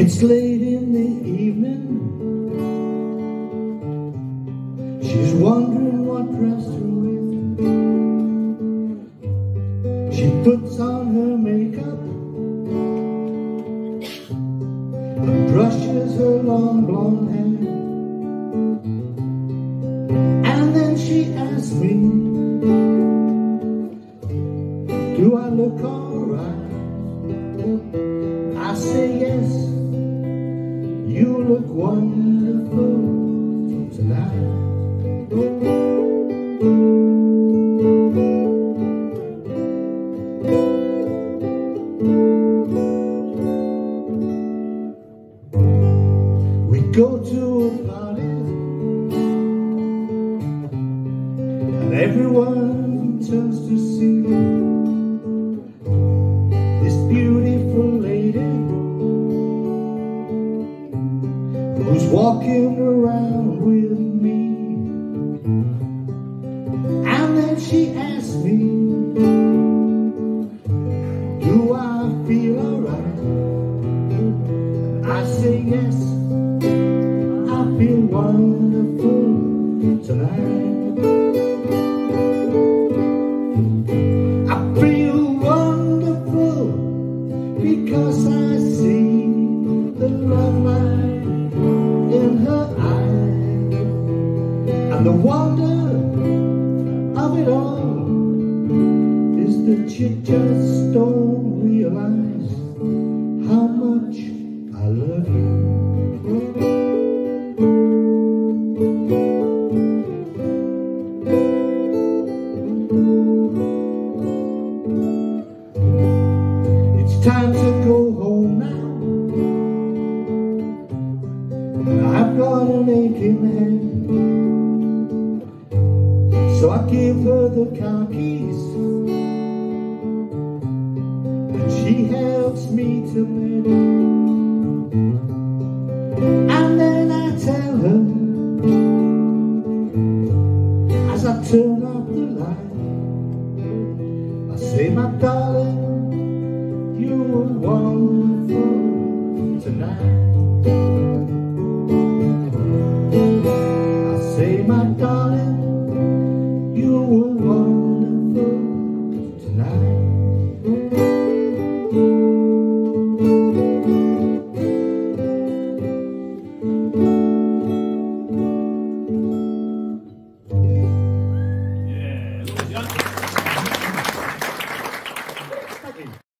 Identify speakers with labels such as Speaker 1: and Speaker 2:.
Speaker 1: It's late in the evening. She's wondering what dress to wear. She puts on her makeup and brushes her long blonde hair. And then she asks me, do I look alright? I say yes, you look wonderful tonight. We go to a party and everyone turns to see this beautiful lady who's walking around with me. And then she asks me, do I feel alright? I say yes, I feel wonderful tonight. I feel wonderful because I see the love light in her eyes, and the wonder of it all is that you just don't realize how much I love you. It's time to go home now, and I've got an aching head. So I give her the car keys, and she helps me to bed. And then I tell her, as I turn off the light, I say, my darling,